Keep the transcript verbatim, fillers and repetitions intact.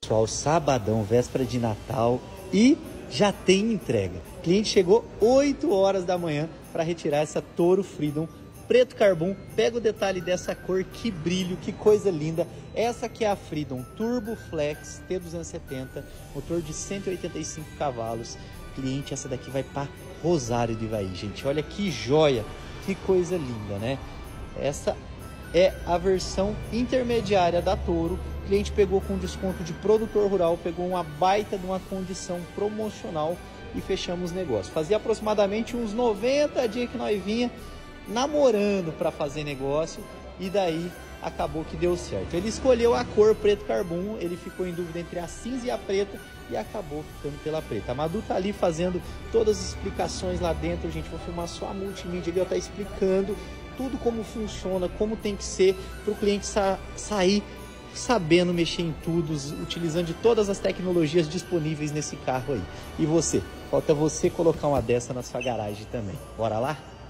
Pessoal, sabadão, véspera de Natal e já tem entrega. O cliente chegou oito horas da manhã para retirar essa Toro Freedom preto carbono. Pega o detalhe dessa cor, que brilho, que coisa linda. Essa aqui é a Freedom Turbo Flex T duzentos e setenta, motor de cento e oitenta e cinco cavalos. Cliente, essa daqui vai para Rosário do Ivaí, gente. Olha que joia, que coisa linda, né? Essa é a versão intermediária da Toro. O cliente pegou com desconto de produtor rural, pegou uma baita de uma condição promocional e fechamos o negócio. Fazia aproximadamente uns noventa dias que nós vinha namorando para fazer negócio e daí acabou que deu certo. Ele escolheu a cor preto carbono, ele ficou em dúvida entre a cinza e a preta e acabou ficando pela preta. A Madu tá ali fazendo todas as explicações lá dentro, gente. Vou filmar só a multimídia ali, ela tá explicando tudo como funciona, como tem que ser para o cliente sa sair sabendo mexer em tudo, utilizando de todas as tecnologias disponíveis nesse carro aí. E você? Falta você colocar uma dessa na sua garagem também. Bora lá?